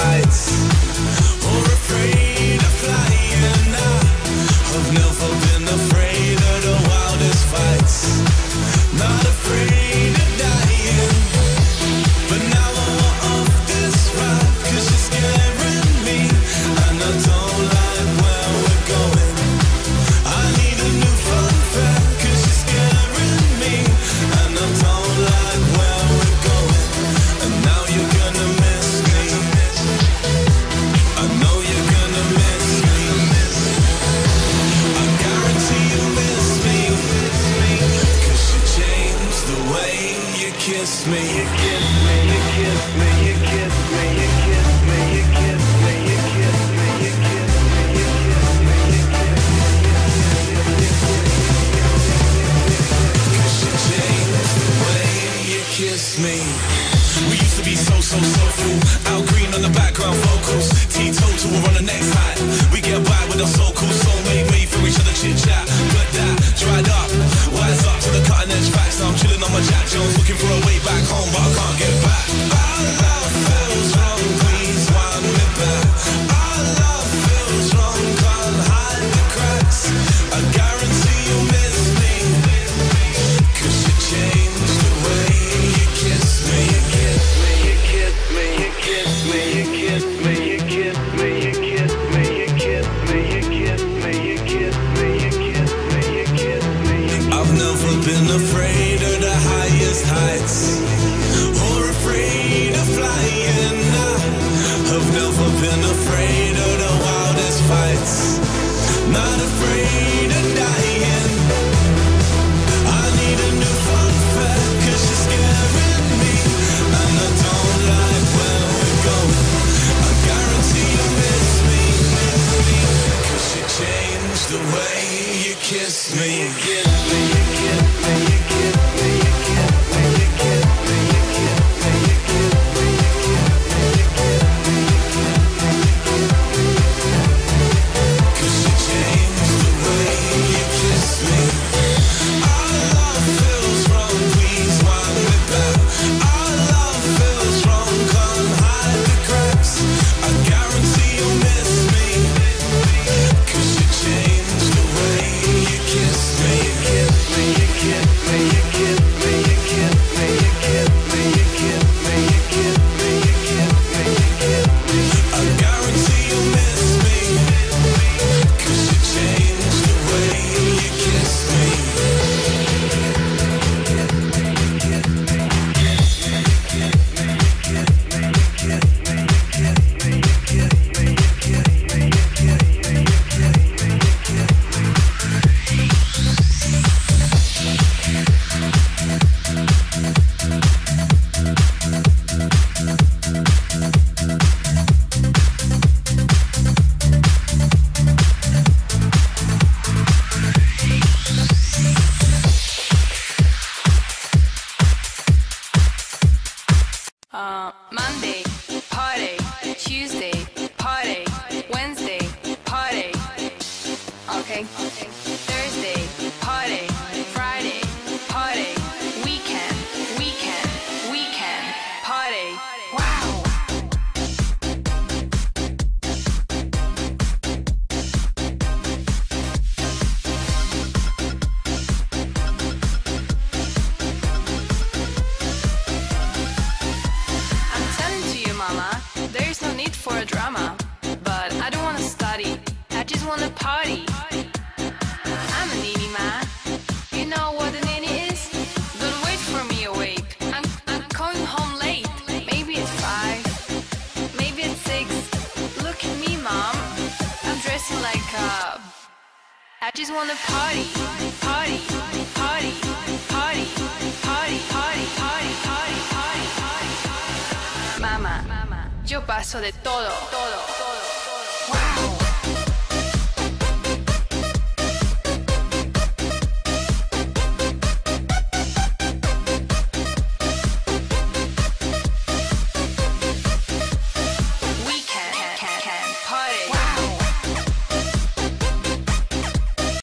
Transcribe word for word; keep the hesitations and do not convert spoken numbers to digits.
heights, or afraid of flying. I've never been afraid of the wildest fights, not afraid of dying. But now I want off this ride, cause you're scaring me, and I don't like where we're going. I need a new fun fact, cause you're scaring me, and I don't like where we're going. And now you're gonna miss me, I know you're gonna miss me, I guarantee you'll miss me, cause you changed the way you kiss me. You kiss me, you kiss me, you kiss me, you kiss me, you kiss me, you kiss me, you kiss me, you kiss me, you kiss me, cause you changed the way you kiss me. We used to be so, so, so cool. Al Green on the background vocals, T-Total, we're on the next high. We get by with our so cool soulmate, wait for each other, chit-chat. But that dried up, wise up to the cutting edge facts. Now I'm chilling on my Jack Jones, looking for a way back home, but I can't get back. Our love feels wrong, please wind me back. Our love feels wrong, can't hide the cracks. I guarantee you'll miss me, cause you changed the way you kiss me. You kiss me, you kiss me, you kiss me, you kiss me, you kiss me, you kiss me, you kiss me, you kiss me, you kiss me, you kiss me, you kiss me. I've never been afraid of the highest heights, or afraid of flying. I've never been afraid of the wildest fights, not afraid of dying. I need a new fun fact, cause you're scaring me, and I don't like where we're going. I guarantee you'll miss me, cause you changed the way you kiss me. You kiss me, you kiss me, you kiss me, you kiss me, you kiss me, you kiss me, you kiss me, you kiss me, cause you changed the way you kiss me. Our love feels wrong, please wind me back. Our love feels wrong, can't hide the cracks. I guarantee you'll miss me, cause you changed the way you kiss me. You kiss me, you kiss me, you kiss me, you kiss me, you kiss me, you kiss me, you kiss me, you kiss me, you kiss me. I guarantee you'll miss me, cause you changed the way you kiss me. Uh, Monday, party. Tuesday, party. Wednesday, party. Okay. Thursday, party. Friday, party. Weekend, weekend, weekend, party. Wow. I'm telling to you, mama, there's no need for a drama. But I don't wanna study, I just wanna party. I'm a nini man. You know what a nini is? Don't wait for me awake. I'm, I'm going home late. Maybe it's five, maybe it's six. Look at me, mom. I'm dressing like a... I just wanna party, party, party, party, party, party, party, party, party, party. Mamá, yo paso de todo, todo.